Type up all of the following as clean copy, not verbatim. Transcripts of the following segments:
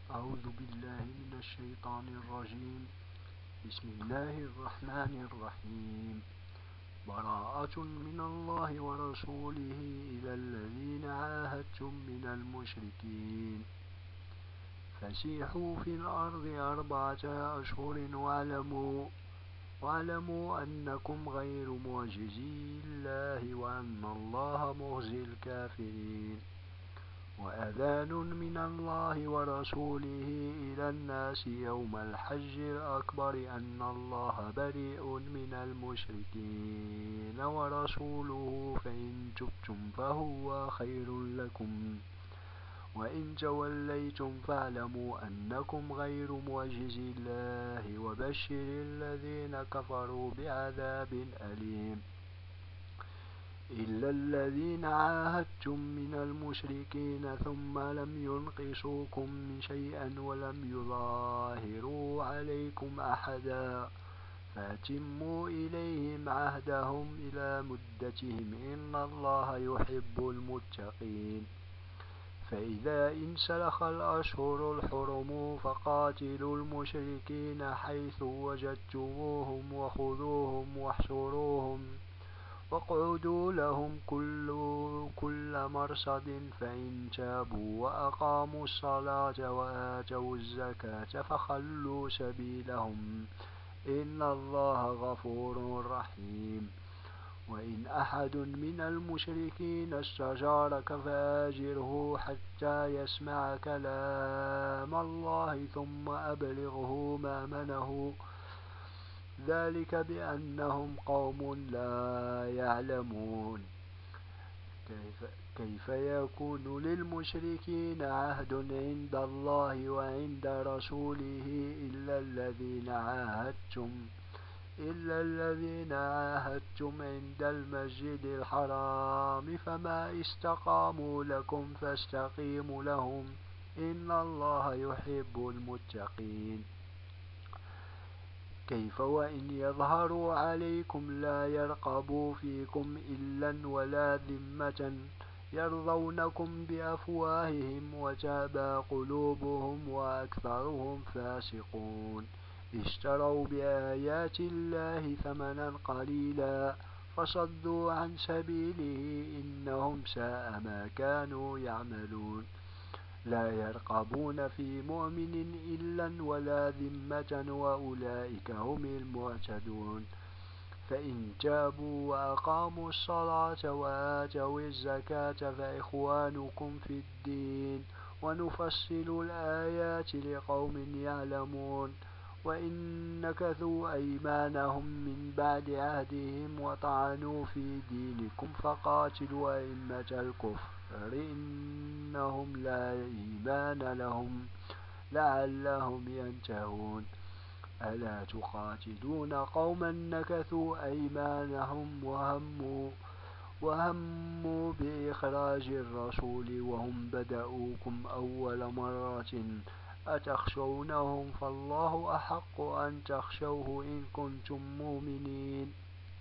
أعوذ بالله من الشيطان الرجيم. بسم الله الرحمن الرحيم. براءة من الله ورسوله إلى الذين عاهدتم من المشركين فسيحوا في الأرض 4 أشهر واعلموا أنكم غير معجزي الله وأن الله مخزي الكافرين. وأذان من الله ورسوله إلى الناس يوم الحج الأكبر أن الله بريء من المشركين ورسوله فإن تبتم فهو خير لكم وإن توليتم فاعلموا أنكم غير معجزي الله وبشر الذين كفروا بعذاب أليم. إلا الذين عاهدتم من المشركين ثم لم ينقصوكم شيئا ولم يظاهروا عليكم أحدا فأتموا إليهم عهدهم إلى مدتهم إن الله يحب المتقين. فإذا انسلخ الأشهر الحرم فقاتلوا المشركين حيث وجدتموهم وخذوهم واحصروهم واقعدوا لهم كل مرصد فإن تابوا وأقاموا الصلاة وآتوا الزكاة فخلوا سبيلهم إن الله غفور رحيم. وإن أحد من المشركين استجارك فآجره حتى يسمع كلام الله ثم أبلغه مأمنه ذلك بأنهم قوم لا يعلمون. كيف يكون للمشركين عهد عند الله وعند رسوله إلا الذين عاهدتم عند المسجد الحرام فما استقاموا لكم فاستقيموا لهم إن الله يحب المتقين. كيف وإن يظهروا عليكم لا يرقبوا فيكم إلا ولا ذمة يرضونكم بأفواههم وتابى قلوبهم وأكثرهم فاسقون. اشتروا بآيات الله ثمنا قليلا فصدوا عن سبيله إنهم ساء ما كانوا يعملون. لا يرقبون في مؤمن إلا ولا ذمة وأولئك هم المعتدون. فإن تابوا وأقاموا الصلاة وآتوا الزكاة فإخوانكم في الدين ونفصل الآيات لقوم يعلمون. وإن نكثوا أيمانهم من بعد عهدهم وطعنوا في دينكم فقاتلوا أئمة الكفر إنهم لا إيمان لهم لعلهم ينتهون. ألا تقاتلون قوما نكثوا أيمانهم وهموا بإخراج الرسول وهم بدؤوكم أول مرة أتخشونهم فالله أحق أن تخشوه إن كنتم مؤمنين.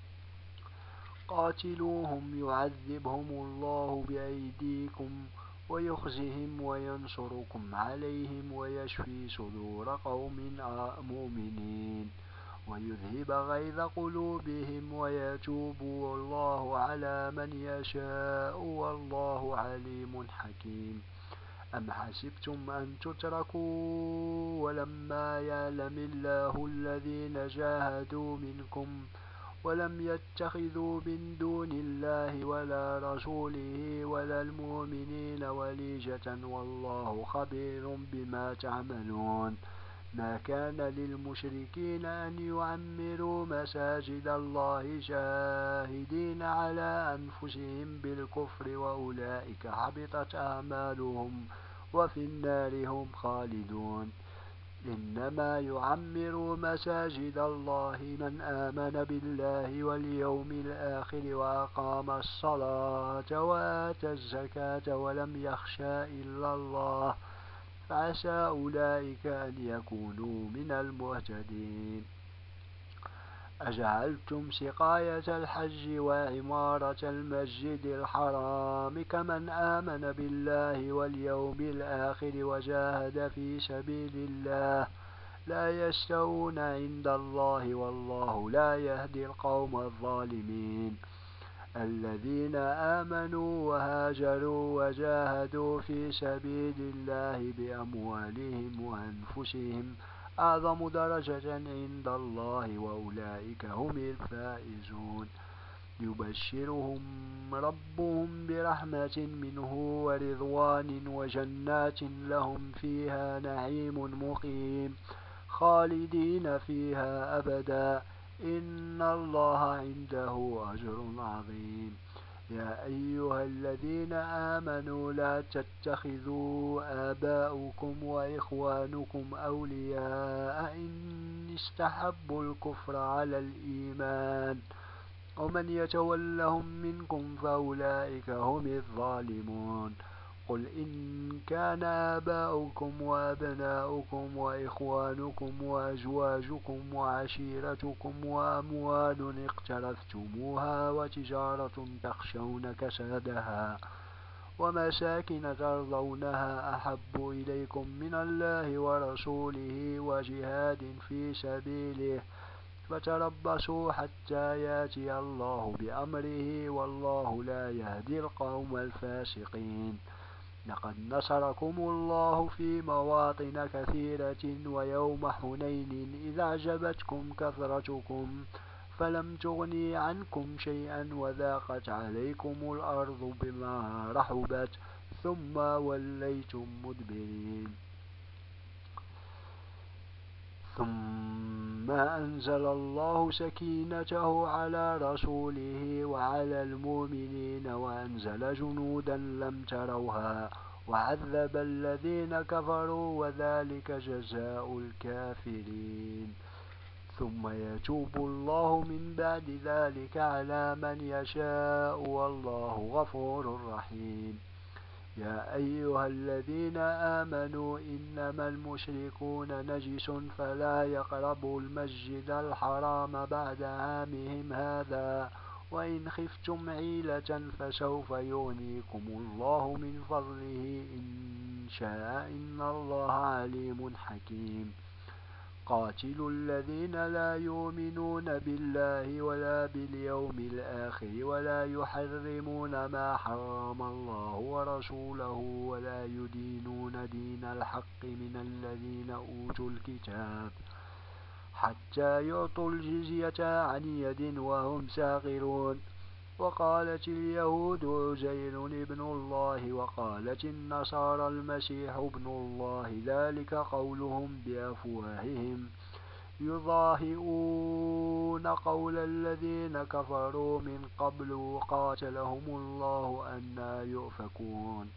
قاتلوهم يعذبهم الله بأيديكم ويخزهم وينصركم عليهم ويشفي صدور قوم مؤمنين ويذهب غيظ قلوبهم ويتوب الله على من يشاء والله عليم حكيم. أم حسبتم أن تتركوا ولما يعلم الله الذين جاهدوا منكم ولم يتخذوا من دون الله ولا رسوله ولا المؤمنين وليجة والله خبير بما تعملون. ما كان للمشركين أن يعمروا مساجد الله شاهدين على أنفسهم بالكفر وأولئك حبطت أعمالهم وفي النار هم خالدون. إنما يعمر مساجد الله من آمن بالله واليوم الآخر وأقام الصلاة وآتى الزكاة ولم يخشى إلا الله فعسى أولئك أن يكونوا من المهتدين. أجعلتم سقاية الحج وعمارة المسجد الحرام كمن آمن بالله واليوم الآخر وجاهد في سبيل الله لا يستوون عند الله والله لا يهدي القوم الظالمين الذين آمنوا وهاجروا وجاهدوا في سبيل الله بأموالهم وأنفسهم أعظم درجة عند الله وأولئك هم الفائزون يبشرهم ربهم برحمة منه ورضوان وجنات لهم فيها نعيم مقيم خالدين فيها أبدا إن الله عنده أجر عظيم يا أيها الذين آمنوا لا تتخذوا آباؤكم وإخوانكم أولياء إن استحبوا الكفر على الإيمان ومن يتولهم منكم فأولئك هم الظالمون قل إن كان آباؤكم وأبناؤكم وإخوانكم وأزواجكم وعشيرتكم وأموال اقترفتموها وتجارة تخشون كسادها ومساكن ترضونها أحب إليكم من الله ورسوله وجهاد في سبيله فتربصوا حتى ياتي الله بأمره والله لا يهدي القوم الفاسقين لقد نصركم الله في مواطن كثيرة ويوم حنين إذ أعجبتكم كثرتكم فلم تغني عنكم شيئا وذاقت عليكم الأرض بما رحبت ثم وليتم مدبرين ثم أنزل الله سكينته على رسوله وعلى المؤمنين وأنزل جنودا لم تروها وعذب الذين كفروا وذلك جزاء الكافرين ثم يتوب الله من بعد ذلك على من يشاء والله غفور رحيم يا أيها الذين آمنوا إنما المشركون نجس فلا يقربوا المسجد الحرام بعد عامهم هذا وإن خفتم عيلة فسوف يغنيكم الله من فضله إن شاء إن الله عليم حكيم قاتلوا الذين لا يؤمنون بالله ولا باليوم الآخر ولا يحرمون ما حرم الله ورسوله ولا يدينون دين الحق من الذين أوتوا الكتاب حتى يعطوا الجزية عن يد وهم ساغرون وقالت اليهود عزير ابن الله وقالت النصارى المسيح ابن الله ذلك قولهم بأفواههم يضاهئون قول الذين كفروا من قبل قاتلهم الله أنى يؤفكون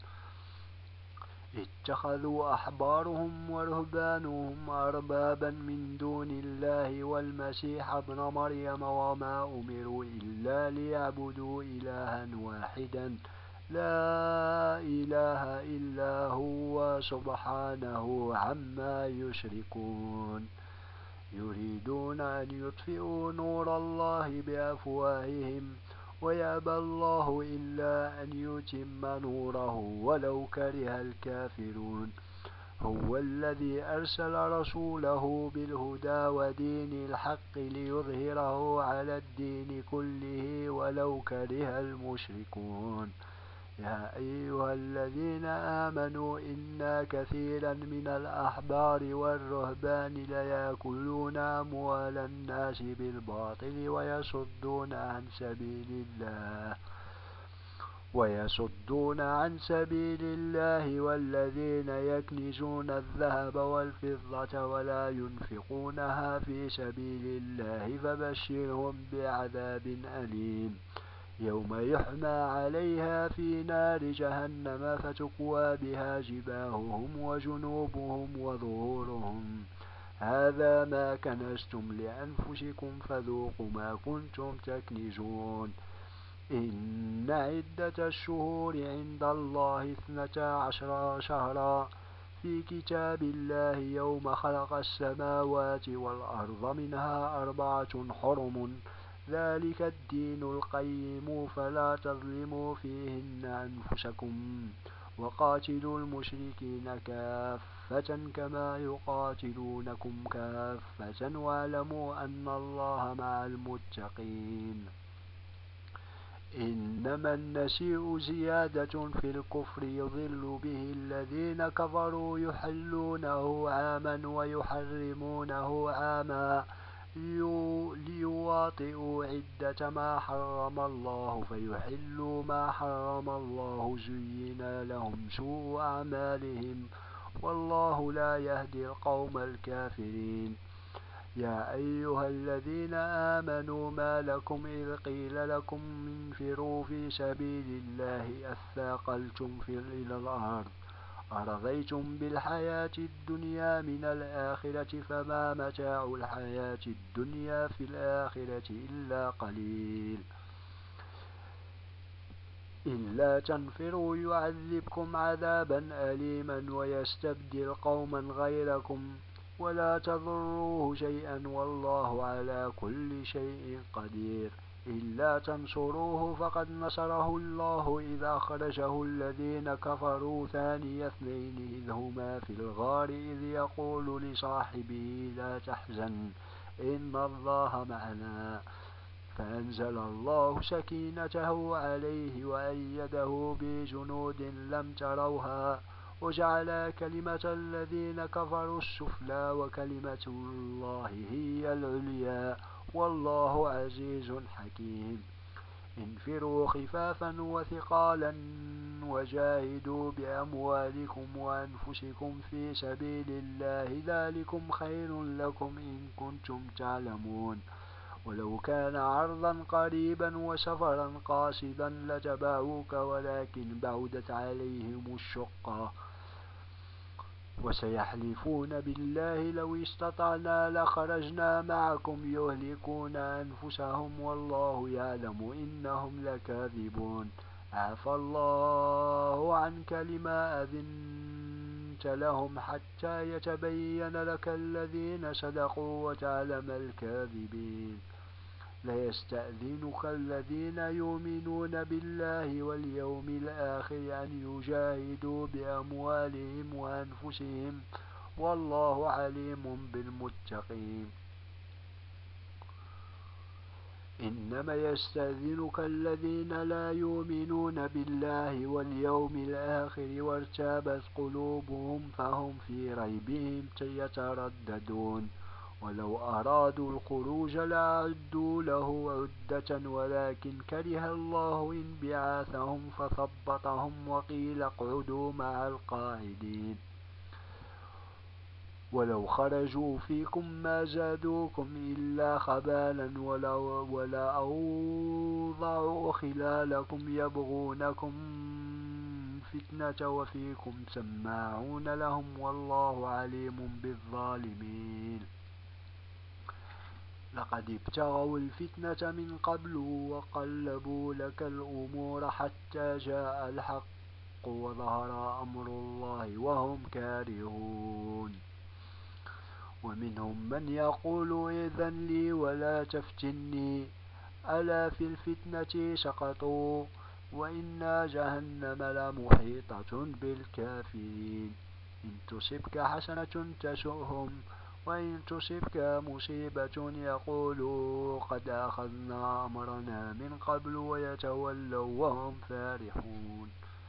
اتخذوا أحبارهم ورهبانهم أربابا من دون الله والمسيح ابن مريم وما أمروا إلا ليعبدوا إلها واحدا لا إله إلا هو سبحانه عما يشركون يريدون أن يطفئوا نور الله بأفواههم ويأبى الله إلا أن يتم نوره ولو كره الكافرون هو الذي أرسل رسوله بالهدى ودين الحق ليظهره على الدين كله ولو كره المشركون يا أيها الذين آمنوا إن كثيرا من الأحبار والرهبان ليأكلون أموال الناس بالباطل ويصدون عن سبيل الله والذين يكنزون الذهب والفضة ولا ينفقونها في سبيل الله فبشرهم بعذاب أليم يوم يحمى عليها في نار جهنم فتكوى بها جباههم وجنوبهم وظهورهم هذا ما كنزتم لأنفسكم فذوقوا ما كنتم تكنزون إن عدة الشهور عند الله 12 شهرا في كتاب الله يوم خلق السماوات والأرض منها أربعة حرم ذلك الدين القيم فلا تظلموا فيهن أنفسكم وقاتلوا المشركين كافة كما يقاتلونكم كافة واعلموا أن الله مع المتقين إنما النسيء زيادة في الكفر يضل به الذين كفروا يحلونه عاما ويحرمونه عاما ليواطئوا عدة ما حرم الله فيحلوا ما حرم الله زين لهم سوء أعمالهم والله لا يهدي القوم الكافرين يا أيها الذين آمنوا ما لكم إذ قيل لكم انفروا في سبيل الله أثاقلتم إلى الأرض أرضيتم بالحياة الدنيا من الآخرة فما متاع الحياة الدنيا في الآخرة إلا قليل إلا تنفروا يعذبكم عذابا أليما ويستبدل قوما غيركم ولا تضروه شيئا والله على كل شيء قدير إلا تنصروه فقد نصره الله إذ أخرجه الذين كفروا ثاني اثنين إذ هما في الغار إذ يقول لصاحبه لا تحزن إن الله معنا فأنزل الله سكينته عليه وأيده بجنود لم تروها وجعل كلمة الذين كفروا السفلى وكلمة الله هي العليا والله عزيز حكيم انفروا خفافا وثقالا وجاهدوا بأموالكم وأنفسكم في سبيل الله ذلكم خير لكم إن كنتم تعلمون ولو كان عرضا قريبا وسفرا قاصدا لتبعوك ولكن بعدت عليهم الشقة وسيحلفون بالله لو استطعنا لخرجنا معكم يهلكون أنفسهم والله يعلم إنهم لكاذبون عفى الله عنك لما أذنت لهم حتى يتبين لك الذين صدقوا وتعلم الكاذبين ليستأذنك الذين يؤمنون بالله واليوم الآخر أن يجاهدوا بأموالهم وأنفسهم والله عليم بالمتقين إنما يستأذنك الذين لا يؤمنون بالله واليوم الآخر وارتابت قلوبهم فهم في ريبهم يترددون ولو أرادوا الخروج لأعدوا له عدة ولكن كره الله انبعاثهم فثبطهم وقيل اقعدوا مع القاعدين ولو خرجوا فيكم ما زادوكم إلا خبالا ولا أوضعوا خلالكم يبغونكم فتنة وفيكم سماعون لهم والله عليم بالظالمين لقد ابتغوا الفتنة من قبل وقلبوا لك الأمور حتى جاء الحق وظهر أمر الله وهم كارهون ومنهم من يقول إذن لي ولا تفتني ألا في الفتنة سقطوا وإن جهنم لمحيطة بالكافرين إن تصبك حسنة تسؤهم وإن تصبك مصيبة يقولوا قد أخذنا أمرنا من قبل ويتولوا وهم فرحون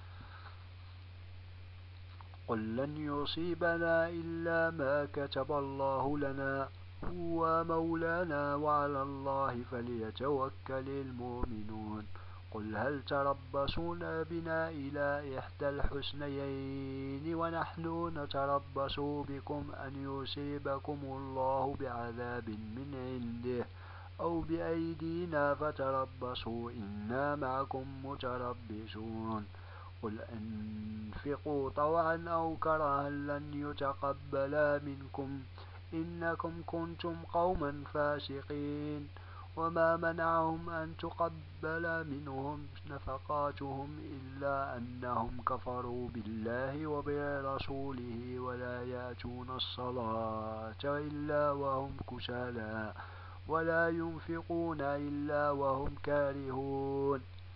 قل لن يصيبنا إلا ما كتب الله لنا هو مولانا وعلى الله فليتوكل المؤمنون قل هل تربصون بنا إلى إحدى الحسنيين ونحن نتربص بكم أن يصيبكم الله بعذاب من عنده أو بأيدينا فتربصوا إنا معكم متربصون قل أنفقوا طوعا أو كرها لن يتقبل منكم إنكم كنتم قوما فاسقين وما منعهم أن تقبل منهم نفقاتهم إلا أنهم كفروا بالله وبرسوله ولا يأتون الصلاة إلا وهم كسالى ولا ينفقون إلا وهم كارهون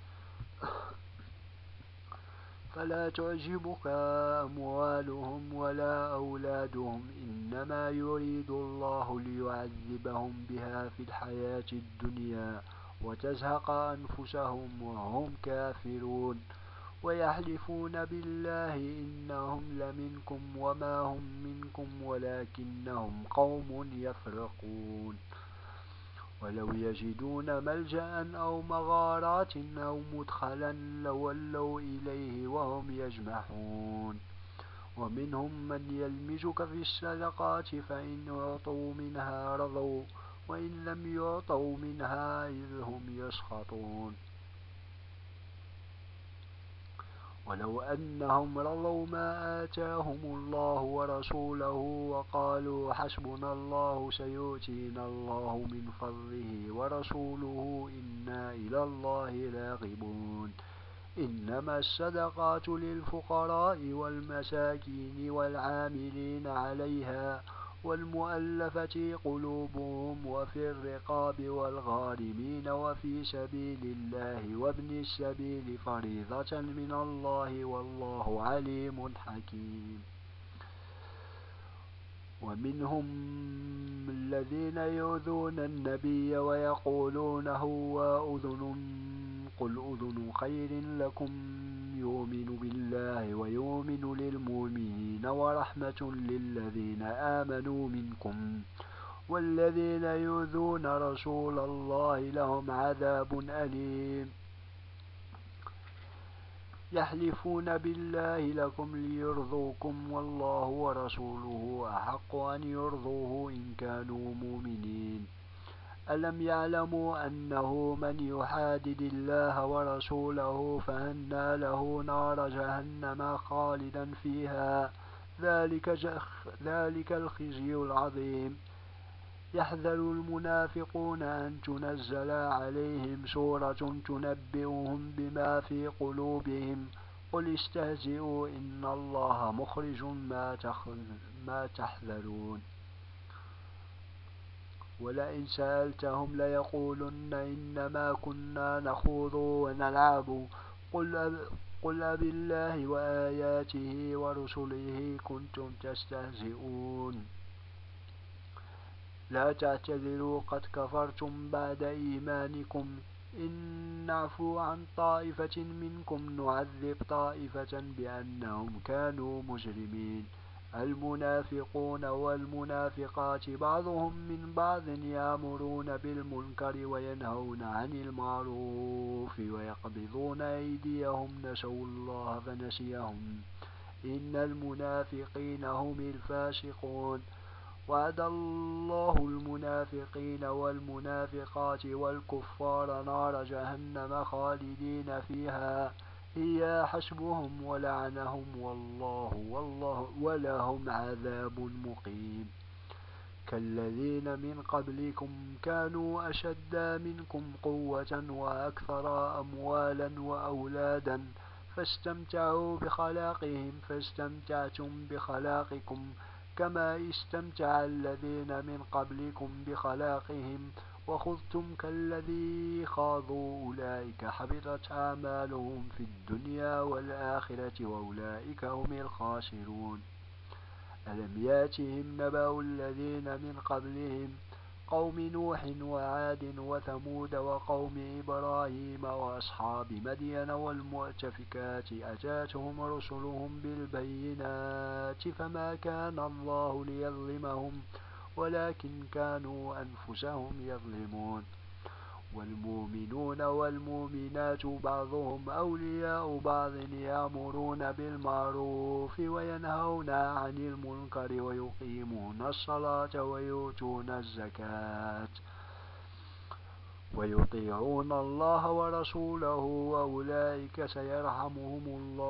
فلا تعجبك أموالهم ولا أولادهم إنما يريد الله ليعذبهم بها في الحياة الدنيا وتزهق أنفسهم وهم كافرون ويحلفون بالله إنهم لمنكم وما هم منكم ولكنهم قوم يفرقون ولو يجدون ملجأ أو مغارات أو مدخلا لولوا إليه وهم يجمحون ومنهم من يلمزك في الصدقات فإن أعطوا منها رضوا وإن لم يعطوا منها إذ هم يسخطون ولو أنهم رضوا ما آتاهم الله ورسوله وقالوا حسبنا الله سيؤتينا الله من فضله ورسوله إنا إلى الله راغبون إنما الصدقات للفقراء والمساكين والعاملين عليها والمؤلفة قلوبهم وفي الرقاب والغارمين وفي سبيل الله وابن السبيل فريضة من الله والله عليم حكيم ومنهم الذين يؤذون النبي ويقولون هو أذن قل أذن خير لكم يؤمن بالله ويؤمن للمؤمنين ورحمة للذين آمنوا منكم والذين يؤذون رسول الله لهم عذاب أليم يحلفون بالله لكم ليرضوكم والله ورسوله أحق أن يرضوه إن كانوا مؤمنين ألم يعلموا أنه من يحادد الله ورسوله فأن له نار جهنم خالدا فيها ذلك الخزي العظيم يحذر المنافقون أن تنزل عليهم سورة تنبئهم بما في قلوبهم قل استهزئوا إن الله مخرج ما تحذرون ولئن سألتهم ليقولن إنما كنا نخوض ونلعب قل أبالله وآياته ورسله كنتم تستهزئون لا تعتذروا قد كفرتم بعد إيمانكم إن نعفو عن طائفة منكم نعذب طائفة بأنهم كانوا مجرمين المنافقون والمنافقات بعضهم من بعض يأمرون بالمنكر وينهون عن المعروف ويقبضون أيديهم نسوا الله فنسيهم إن المنافقين هم الفاسقون وعد الله المنافقين والمنافقات والكفار نار جهنم خالدين فيها هي حسبهم ولعنهم والله ولهم عذاب مقيم كالذين من قبلكم كانوا أشد منكم قوة وأكثر أموالا وأولادا فاستمتعوا بخلاقهم فاستمتعتم بخلاقكم كما استمتع الذين من قبلكم بخلاقهم وخذتم كالذي خاضوا أولئك حبطت أعمالهم في الدنيا والآخرة وأولئك هم الخاسرون ألم ياتهم نبأ الذين من قبلهم قوم نوح وعاد وثمود وقوم إبراهيم وأصحاب مدين والمؤتفكات أتاتهم رسلهم بالبينات فما كان الله ليظلمهم ولكن كانوا أنفسهم يظلمون والمؤمنون والمؤمنات بعضهم أولياء بعض يأمرون بالمعروف وينهون عن المنكر ويقيمون الصلاة ويؤتون الزكاة ويطيعون الله ورسوله وأولئك سيرحمهم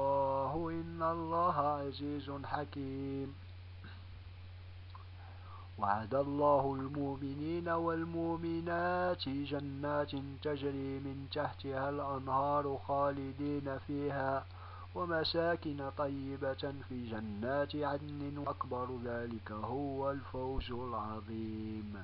الله إن الله عزيز حكيم وعد الله المؤمنين والمؤمنات جنات تجري من تحتها الأنهار خالدين فيها ومساكن طيبة في جنات عدن وأكبر ذلك هو الفوز العظيم.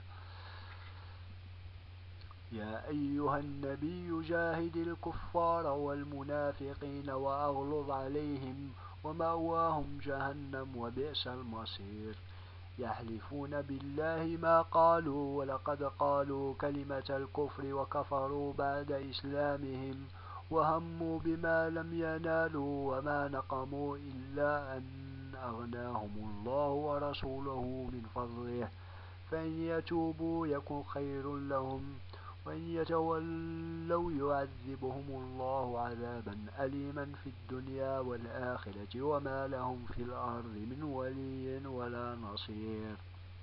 يا أيها النبي جاهد الكفار والمنافقين وأغلظ عليهم ومأواهم جهنم وبئس المصير. يحلفون بالله ما قالوا ولقد قالوا كلمة الكفر وكفروا بعد إسلامهم وهموا بما لم ينالوا وما نقموا إلا أن أغناهم الله ورسوله من فضله فإن يتوبوا يكن خير لهم وإن يتولوا يعذبهم الله عذابا أليما في الدنيا والآخرة وما لهم في الأرض من ولي ولا نصير.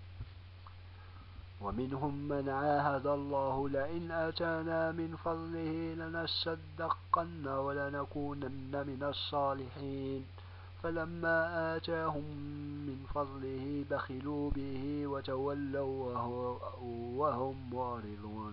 ومنهم من عاهد الله لئن آتانا من فضله لنصدقن ولنكونن من الصالحين فلما آتاهم من فضله بخلوا به وتولوا وهم معرضون.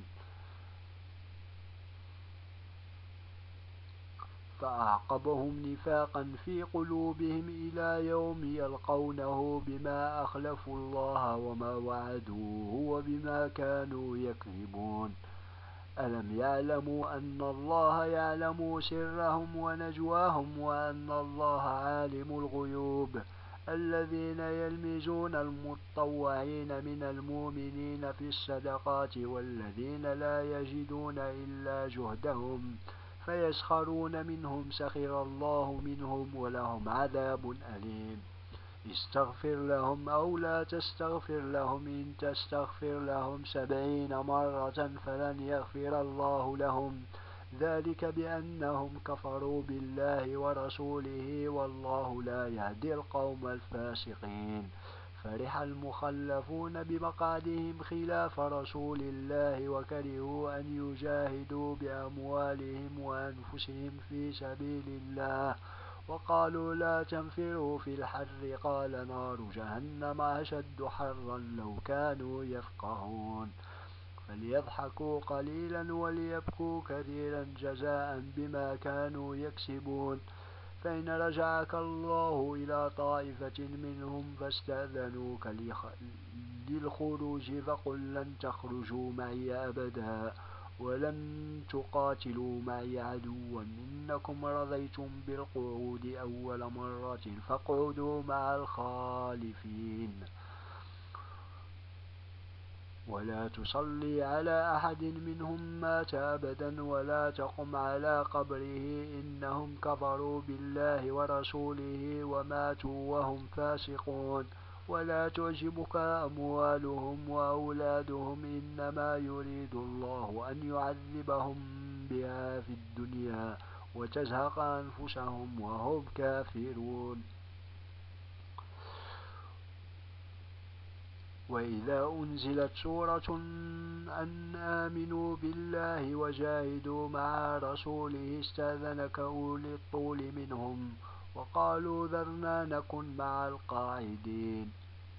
فأعقبهم نفاقا في قلوبهم إلى يوم يلقونه بما أخلفوا الله وما وعدوه وبما كانوا يكذبون. ألم يعلموا أن الله يعلم سرهم ونجواهم وأن الله عالم الغيوب. الذين يلمزون المطوعين من المؤمنين في الصدقات والذين لا يجدون إلا جهدهم فيسخرون منهم سخر الله منهم ولهم عذاب أليم. استغفر لهم أو لا تستغفر لهم إن تستغفر لهم 70 مرة فلن يغفر الله لهم ذلك بأنهم كفروا بالله ورسوله والله لا يهدي القوم الفاسقين. فرح المخلفون بمقعدهم خلاف رسول الله وكرهوا أن يجاهدوا بأموالهم وأنفسهم في سبيل الله وقالوا لا تنفروا في الحر قال نار جهنم أشد حرا لو كانوا يفقهون. فليضحكوا قليلا وليبكوا كثيرا جزاء بما كانوا يكسبون. فإن رجعك الله إلى طائفة منهم فاستأذنوك للخروج فقل لن تخرجوا معي أبدا ولن تقاتلوا معي عدوا إنكم رضيتم بالقعود أول مرة فاقعدوا مع الخالفين. ولا تصلي على أحد منهم مات أبدا ولا تقم على قبره إنهم كفروا بالله ورسوله وماتوا وهم فاسقون. ولا تعجبك أموالهم وأولادهم إنما يريد الله أن يعذبهم بها في الدنيا وتزهق أنفسهم وهم كافرون. وإذا أنزلت سورة أن آمنوا بالله وجاهدوا مع رسوله استأذنك أولي الطول منهم وقالوا ذرنا نكن مع القاعدين.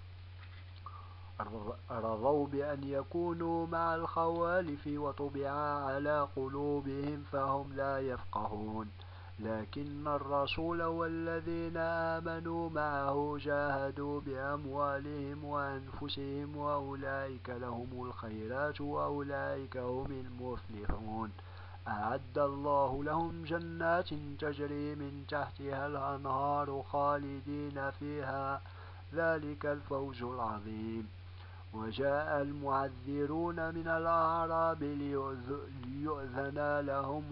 رضوا بأن يكونوا مع الخوالف وطبع على قلوبهم فهم لا يفقهون. لكن الرسول والذين آمنوا معه جاهدوا بأموالهم وأنفسهم وأولئك لهم الخيرات وأولئك هم المفلحون. أعد الله لهم جنات تجري من تحتها الأنهار خالدين فيها ذلك الفوز العظيم. وجاء المعذرون من الأعراب ليؤذن لهم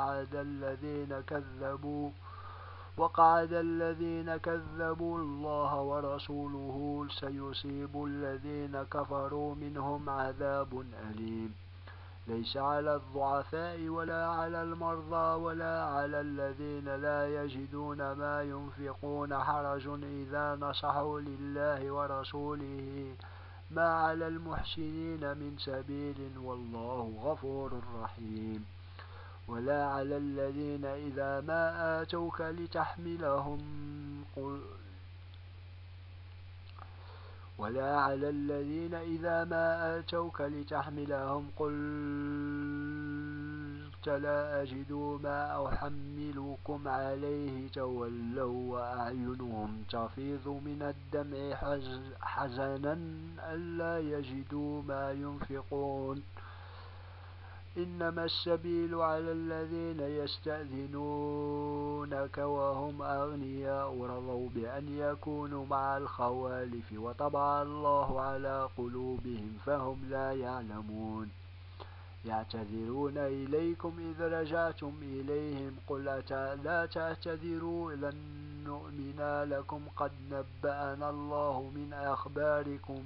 وقعد الذين كذبوا الله ورسوله سيصيب الذين كفروا منهم عذاب أليم. ليس على الضعفاء ولا على المرضى ولا على الذين لا يجدون ما ينفقون حرج إذا نصحوا لله ورسوله ما على المحسنين من سبيل والله غفور رحيم. ولا على الذين إذا ما آتوك ولا على الذين إذا ما أتوك لتحملهم قلت لا أجد ما أحملكم عليه تولوا وأعينهم تفيض من الدمع حزنا ألا يجدوا ما ينفقون إنما السبيل على الذين يستأذنونك وهم أغنياء رضوا بأن يكونوا مع الخوالف وطبع الله على قلوبهم فهم لا يعلمون يعتذرون إليكم إذ رجعتم إليهم قل لا تعتذروا لن نؤمن لكم قد نبأنا الله من أخباركم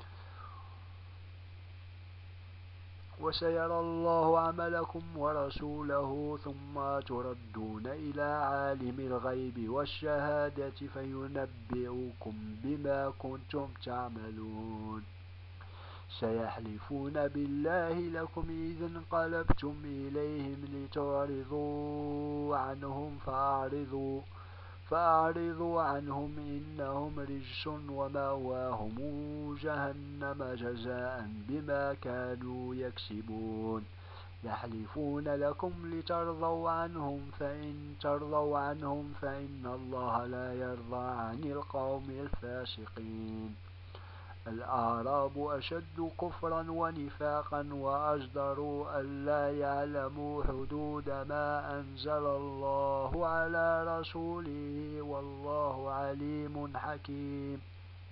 وسيرى الله عملكم ورسوله ثم تردون إلى عالم الغيب والشهادة فينبئكم بما كنتم تعملون سيحلفون بالله لكم إذا انقلبتم إليهم لتعرضوا عنهم فأعرضوا عنهم إنهم رجس ومأواهم جهنم جزاء بما كانوا يكسبون يحلفون لكم لترضوا عنهم فإن ترضوا عنهم فإن الله لا يرضى عن القوم الفاسقين الأعراب أشد كفرا ونفاقا وأجدروا ألا يعلموا حدود ما أنزل الله على رسوله والله عليم حكيم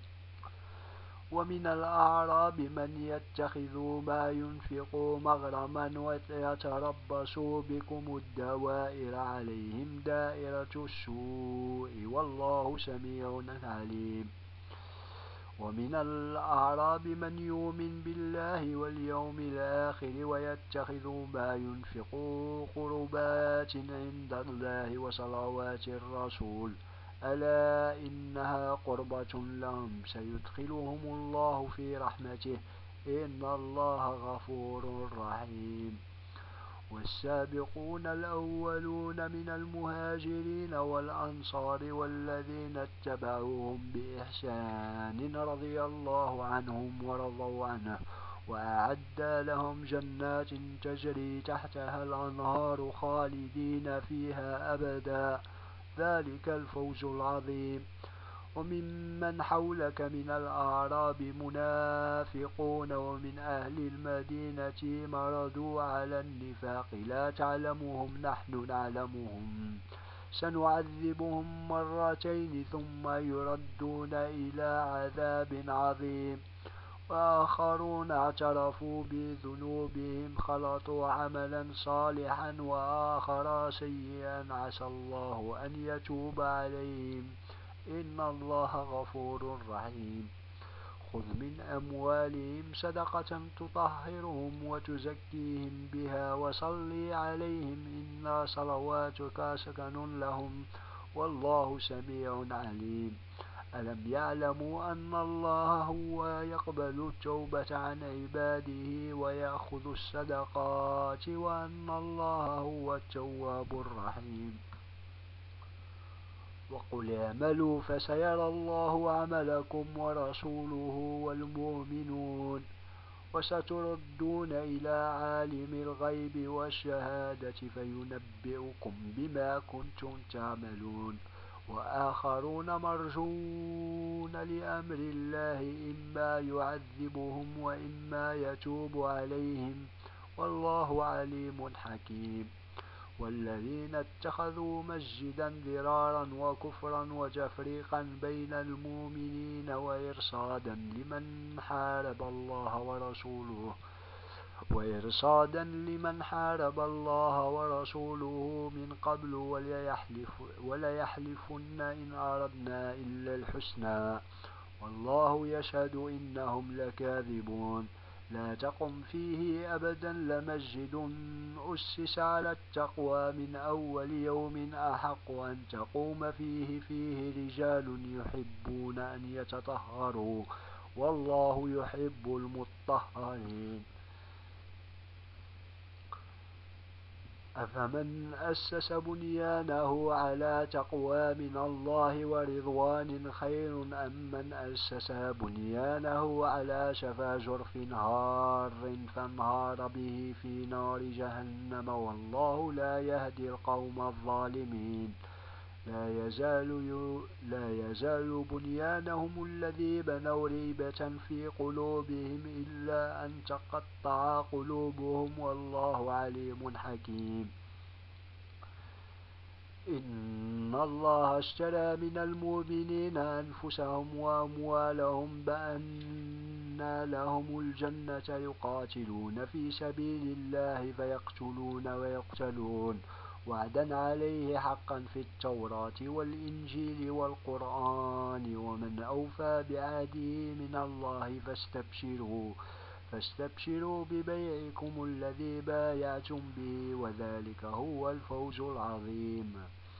ومن الأعراب من يتخذ ما ينفق مغرما ويتربص بكم الدوائر عليهم دائرة السوء والله سميع عليم ومن الأعراب من يؤمن بالله واليوم الآخر ويتخذ ما ينفق قربات عند الله وصلوات الرسول ألا إنها قربة لهم سيدخلهم الله في رحمته إن الله غفور رحيم والسابقون الأولون من المهاجرين والأنصار والذين اتبعوهم بإحسان رضي الله عنهم ورضوا عنه وأعد لهم جنات تجري تحتها الأنهار خالدين فيها أبدا ذلك الفوز العظيم وممن حولك من الأعراب منافقون ومن أهل المدينة مردوا على النفاق لا تعلمهم نحن نعلمهم سنعذبهم مرتين ثم يردون إلى عذاب عظيم وآخرون اعترفوا بذنوبهم خلطوا عملا صالحا وآخر سيئا عسى الله أن يتوب عليهم إن الله غفور رحيم خذ من أموالهم صدقة تطهرهم وتزكيهم بها وصل عليهم إن صلواتك سكن لهم والله سميع عليم ألم يعلموا أن الله هو يقبل التوبة عن عباده ويأخذ الصدقات وأن الله هو التواب الرحيم وقل اعملوا فسيرى الله عملكم ورسوله والمؤمنون وستردون إلى عالم الغيب والشهادة فينبئكم بما كنتم تعملون وآخرون مرجون لأمر الله إما يعذبهم وإما يتوب عليهم والله عليم حكيم والذين اتخذوا مسجدا ضرارا وكفرا وتفريقا بين المؤمنين وإرصادا لمن حارب الله ورسوله من قبل وليحلفن إن أردنا إلا الحسنى والله يشهد إنهم لكاذبون لا تقم فيه أبدا لمسجد أسس على التقوى من أول يوم أحق أن تقوم فيه رجال يحبون أن يتطهروا والله يحب المطهرين أفمن أسس بنيانه على تقوى من الله ورضوان خير أم من أسس بنيانه على شفا جرف هار فانهار به في نار جهنم والله لا يهدي القوم الظالمين. لا يزال بنيانهم الذي بنوا ريبة في قلوبهم إلا أن تقطع قلوبهم والله عليم حكيم. إن الله اشترى من المؤمنين أنفسهم وأموالهم بأن لهم الجنة يقاتلون في سبيل الله فيقتلون ويقتلون وعدا عليه حقا في التوراة والإنجيل والقرآن ومن أوفى بعهده من الله فاستبشروا ببيعكم الذي بايعتم به وذلك هو الفوز العظيم.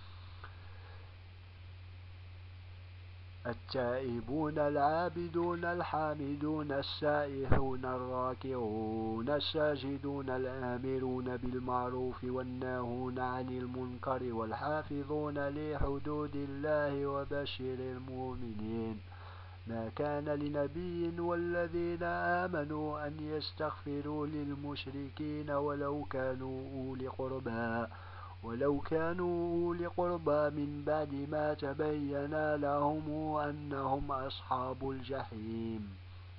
التائبون العابدون الحامدون السائحون الراكعون الساجدون الآمرون بالمعروف والناهون عن المنكر والحافظون لحدود الله وبشر المؤمنين. ما كان لنبي والذين آمنوا أن يستغفروا للمشركين ولو كانوا أولي قربى من بعد ما تبين لهم أنهم أصحاب الجحيم.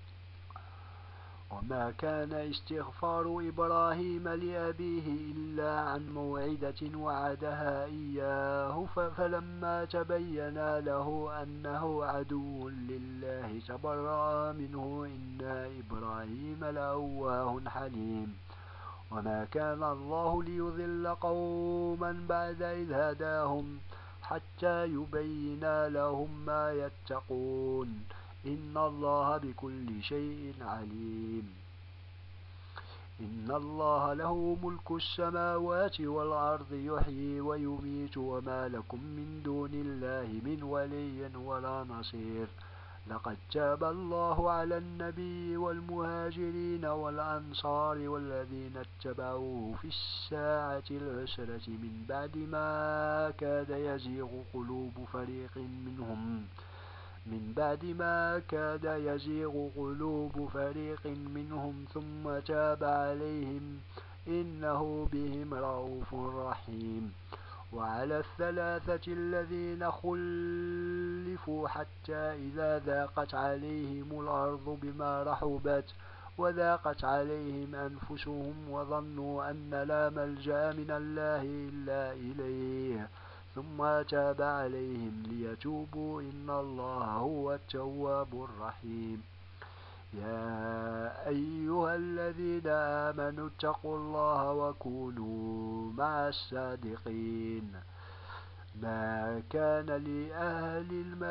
وما كان استغفار إبراهيم لأبيه إلا عن موعدة وعدها إياه فلما تبين له أنه عدو لله تبرأ منه إن إبراهيم لأواه حليم. وما كان الله ليضل قوما بعد إذ هداهم حتى يبين لهم ما يتقون إن الله بكل شيء عليم. إن الله له ملك السماوات والأرض يحيي ويميت وما لكم من دون الله من ولي ولا نصير. لقد تاب الله على النبي والمهاجرين والأنصار والذين اتبعوه في الساعة العسرة من بعد ما كاد يزيغ قلوب فريق منهم ثم تاب عليهم إنه بهم رءوف رحيم. وعلى الثلاثة الذين خلفوا حتى إذا ضاقت عليهم الأرض بما رحبت وضاقت عليهم أنفسهم وظنوا أن لا ملجأ من الله إلا إليه ثم تاب عليهم ليتوبوا إن الله هو التواب الرحيم. يا أيها الذين آمنوا اتقوا الله وكونوا مع الصادقين. ما كان لأهل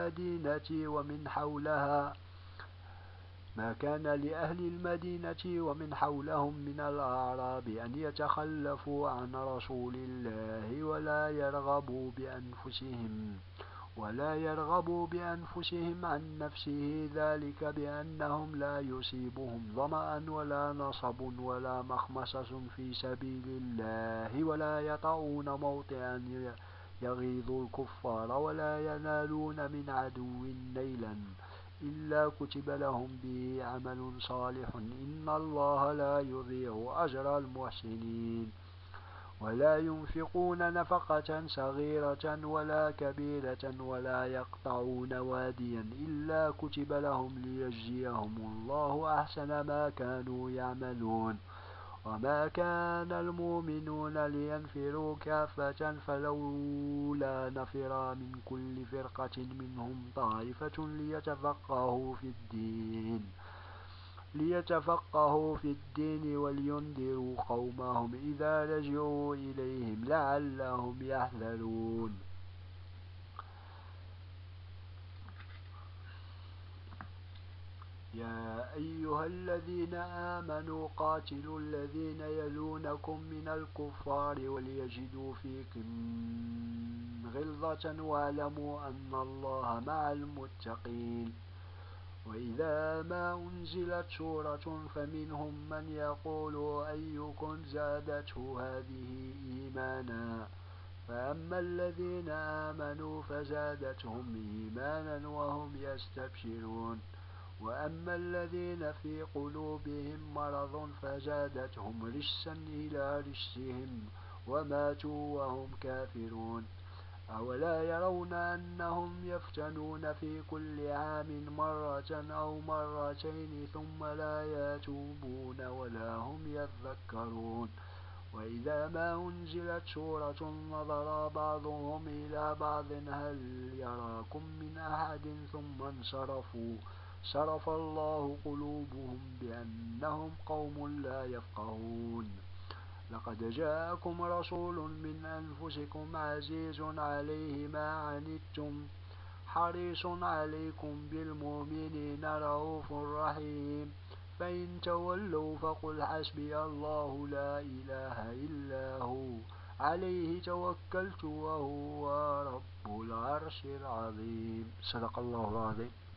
المدينة ومن حولهم من الأعراب أن يتخلفوا عن رسول الله ولا يرغبوا بأنفسهم عن نفسه ذلك بأنهم لا يصيبهم ظمأ ولا نصب ولا مخمصة في سبيل الله ولا يطؤون موطئا يغيظ الكفار ولا ينالون من عدو نيلا إلا كتب لهم به عمل صالح إن الله لا يضيع أجر المحسنين. ولا ينفقون نفقة صغيرة ولا كبيرة ولا يقطعون واديا إلا كتب لهم ليجزيهم الله أحسن ما كانوا يعملون. وما كان المؤمنون لينفروا كافة فلولا نفر من كل فرقة منهم طائفة ليتفقهوا في الدين ولينذروا قومهم إذا رجعوا إليهم لعلهم يحذرون. يا أيها الذين آمنوا قاتلوا الذين يلونكم من الكفار وليجدوا فيكم غلظة واعلموا أن الله مع المتقين. وإذا ما أنزلت سورة فمنهم من يقول أيكم زادته هذه إيمانا فأما الذين آمنوا فزادتهم إيمانا وهم يستبشرون وأما الذين في قلوبهم مرض فزادتهم رجسا إلى رجسهم وماتوا وهم كافرون أولا يرون أنهم يفتنون في كل عام مرة أو مرتين ثم لا يتوبون ولا هم يذكرون وإذا ما أنزلت سورة نظر بعضهم إلى بعض هل يراكم من أحد ثم انصرفوا صرف الله قلوبهم بأنهم قوم لا يفقهون لقد جاءكم رسول من أنفسكم عزيز عليه ما عنتم حريص عليكم بالمؤمنين رءوف رحيم فإن تولوا فقل حسبي الله لا إله إلا هو عليه توكلت وهو رب العرش العظيم. صدق الله العظيم.